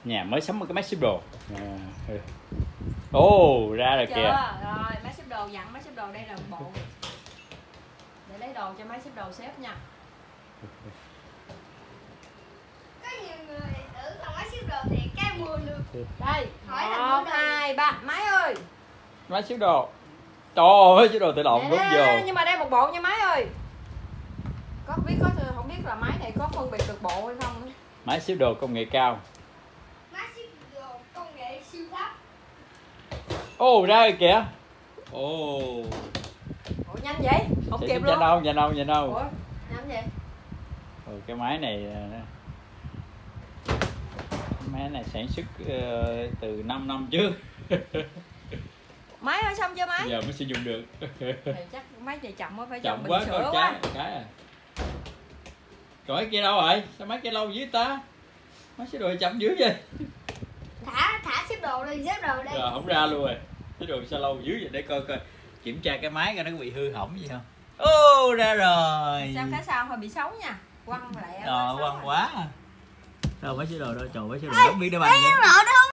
Nhà mới sắm một cái máy xếp đồ. Ồ, ra rồi chưa? kìa. Rồi, máy xếp đồ dặn máy xếp đồ đây là một bộ. Để lấy đồ cho máy xếp đồ xếp nha. Có nhiều người tưởng là máy xếp đồ thì cái mua được. Đây, Hỏi là 1, mua đồ. 2, 3, máy ơi. Máy xếp đồ. Trời ơi, máy xếp đồ tự động đúng vô. Nhưng mà đây một bộ nha máy ơi. Có không biết là máy này có phân biệt được bộ hay không nữa. Máy xếp đồ công nghệ cao. Máy xếp đồ công nghệ siêu thấp. Ồ, ra rồi kìa. Ồ. Ủa nhanh vậy? Không kịp luôn. Nhanh đâu. Ủa, nhanh vậy? Cái máy này sản xuất từ 5 năm trước. Máy ơi xong chưa máy? Giờ mới sử dụng được. Thì chắc máy này chậm quá, phải Chậm chậm quá, bình có sữa quá. cái à. Rồi cái kia đâu rồi? Sao máy kia lâu dưới ta? Máy xếp đồ chậm dữ vậy? Thả xếp đồ đi, xếp đồ đây. Rồi không ra luôn rồi. Xếp đồ sao lâu dữ vậy, để coi kiểm tra cái máy coi nó có bị hư hỏng gì không. Ô, ra rồi. Sao cái sau hơi bị xấu nha. Quăng lại. Quăng quá. Sao máy xếp đồ đâu, trời, máy xếp đồ không biết để bằng.